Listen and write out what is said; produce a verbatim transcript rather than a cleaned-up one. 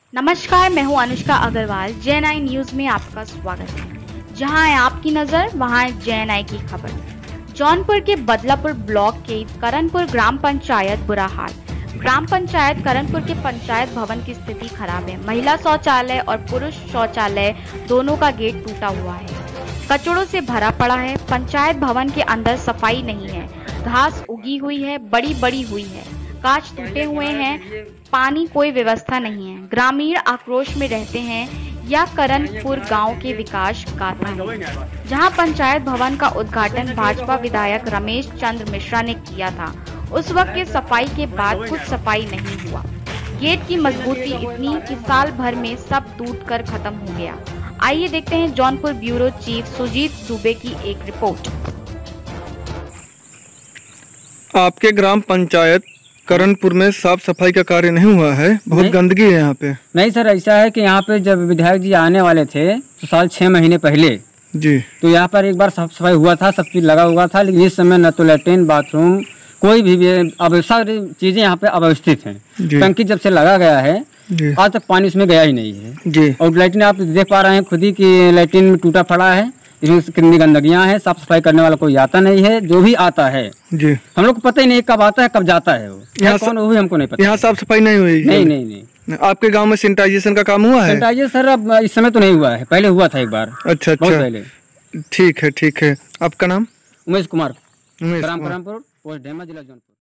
नमस्कार, मैं हूं Anushka Agrawal. J N I news में आपका स्वागत है। जहां है आपकी नजर, वहां है जे एन आई की खबर। जौनपुर के बदलापुर ब्लॉक के करणपुर ग्राम पंचायत बुरा हाल। ग्राम पंचायत करणपुर के पंचायत भवन की स्थिति खराब है। महिला शौचालय और पुरुष शौचालय दोनों का गेट टूटा हुआ है, कचड़ों से भरा पड़ा है। पंचायत भवन के अंदर सफाई नहीं है, घास उगी हुई है, बड़ी बड़ी हुई है, कांच टूटे हुए हैं, पानी कोई व्यवस्था नहीं है। ग्रामीण आक्रोश में रहते हैं। यह करणपुर गांव के विकास गाथा है, जहां पंचायत भवन का उद्घाटन भाजपा विधायक रमेश चंद्र मिश्रा ने किया था। उस वक्त के सफाई के बाद कुछ सफाई नहीं हुआ। गेट की मजबूती इतनी कि साल भर में सब टूट कर खत्म हो गया। आइए देखते हैं जौनपुर ब्यूरो चीफ सुजीत दुबे की एक रिपोर्ट। आपके ग्राम पंचायत करणपुर में साफ सफाई का कार्य नहीं हुआ है, बहुत गंदगी है यहाँ पे। नहीं सर, ऐसा है कि यहाँ पे जब विधायक जी आने वाले थे तो साल छह महीने पहले जी, तो यहाँ पर एक बार साफ सफाई हुआ था, सब चीज लगा हुआ था। लेकिन इस समय न तो लैट्रिन, बाथरूम, कोई भी सारी चीजें यहाँ पे अव्यवस्थित हैं। टंकी जब से लगा गया है आज तक पानी उसमें गया ही नहीं है जी। और लैट्रिन आप देख पा रहे हैं खुद ही कि लैट्रिन में टूटा पड़ा है, इसमें कितनी गंदगियां हैं। साफ सफाई करने वाला कोई आता नहीं है। जो भी आता है जी, हम लोग को पता ही नहीं कब आता है कब जाता है। वो यहाँ कौन वो भी हमको नहीं पता। यहाँ साफ सफाई नहीं हुई? नहीं नहीं नहीं। आपके गांव में सैनिटाइजेशन का काम हुआ है? सैनिटाइजेशन सर अब इस समय तो नहीं हुआ है, पहले हुआ था एक बार। अच्छा अच्छा, पहले। ठीक है ठीक है। आपका नाम? उमेश कुमार, उमेश ग्राम करणपुर, पोस्ट ढेमा, जिला जौनपुर।